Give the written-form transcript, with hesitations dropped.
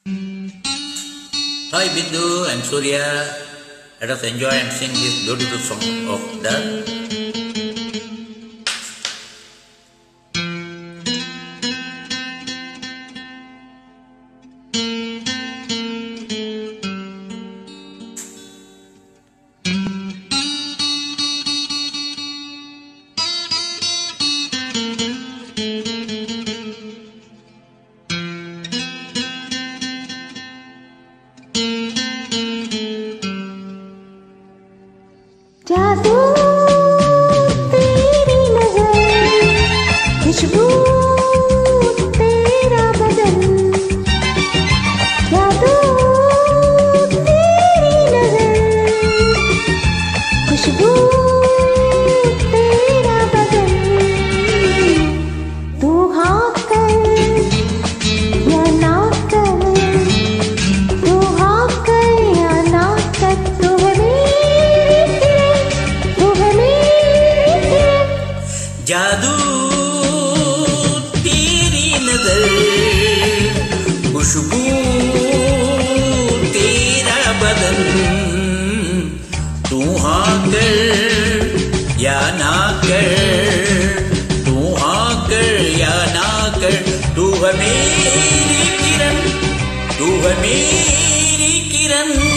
Hi Bindu and Surya, let us enjoy and sing this beautiful song of that. जादू तेरी नजर, खुशबू तेरा बदन। जादू तेरी नजर, खुशबू तेरा बदन। तू हाँ कर या ना कर, तू हाँ कर या ना कर, तू है जादू तेरी नजर, खुशबू तेरा बदन। तू हाँ कर या ना कर, तू हाँ कर या ना कर, तू है मेरी किरण, तू है मेरी किरण।